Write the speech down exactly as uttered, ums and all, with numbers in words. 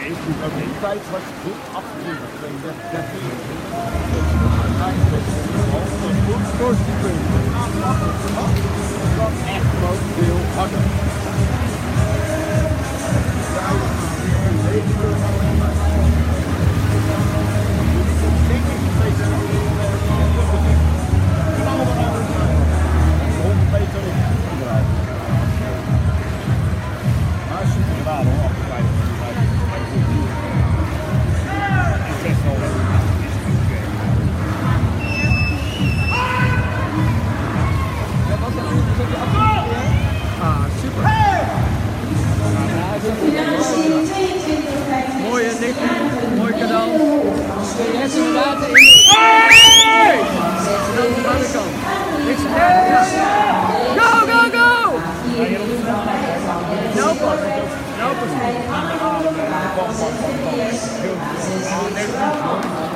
is goed. Oké. Okay. Tijd was goed. achtenveertig, tweeëndertig, dertig. Dat echt gewoon veel harder. Mooie niks, mooi cadeau. Net zo water in de... Hey! Dat is aan de kant. Niks ja. Go, go, go! No pas. No pas.